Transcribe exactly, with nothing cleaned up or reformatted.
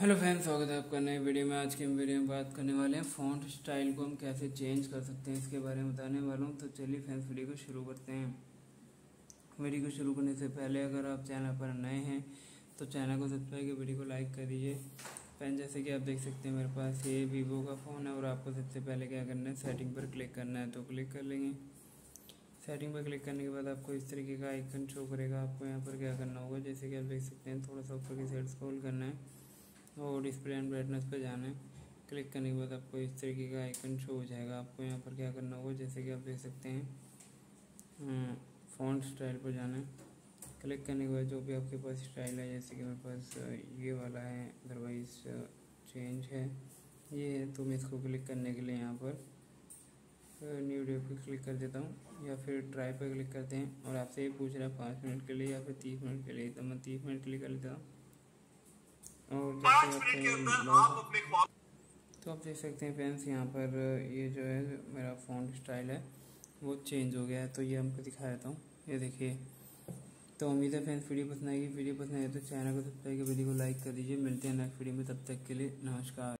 Hello friends, स्वागत है आपका नए वीडियो में। आज की हम वीडियो में बात करने वाले हैं फ़ॉन्ट स्टाइल को हम कैसे चेंज कर सकते हैं, इसके बारे में बताने वाला हूं। तो चलिए फ्रेंड्स, वीडियो को शुरू करते हैं। वीडियो को शुरू करने से पहले अगर आप चैनल पर नए हैं तो चैनल को सब्सक्राइब कर वीडियो को लाइक कर दीजिए। फ्रेंड्स, जैसे कि आप देख सकते हैं मेरे पास ये वीवो का फ़ोन है और आपको सबसे पहले क्या करना है, सेटिंग पर क्लिक करना है। तो क्लिक कर लेंगे। सेटिंग पर क्लिक करने के बाद आपको इस तरीके का आइकन शो करेगा। आपको यहाँ पर क्या करना होगा, जैसे कि आप देख सकते हैं, थोड़ा सा ऊपर की साइड स्क्रॉल करना है और डिस्प्ले एंड ब्राइटनेस पर जाना है। क्लिक करने के बाद आपको इस तरीके का आइकन शो हो जाएगा। आपको यहाँ पर क्या करना होगा, जैसे कि आप देख सकते हैं, फ़ॉन्ट स्टाइल पर जाना है। क्लिक करने के बाद जो भी आपके पास स्टाइल है, जैसे कि मेरे पास ये वाला है, अदरवाइज चेंज है, ये है, तो मैं इसको क्लिक करने के लिए यहाँ पर न्यू वीडियो पर क्लिक कर देता हूँ या फिर ट्राई पर क्लिक करते हैं। और आपसे ये पूछ रहा है पाँच मिनट के लिए या फिर तीस मिनट के लिए, तो मैं तीस मिनट के लिए कर लेता हूँ। और जैसे आप तो आप देख सकते हैं फ्रेंड्स, यहाँ पर ये जो है मेरा फ़ॉन्ट स्टाइल है वो चेंज हो गया है। तो ये हमको दिखा देता हूँ, ये देखिए। तो उम्मीद है फ्रेंड्स वीडियो पसंद आएगी। वीडियो पसंद आए तो चैनल को सब्सक्राइब कर वीडियो को लाइक कर दीजिए। मिलते हैं नेक्स्ट वीडियो में, तब तक के लिए नमस्कार।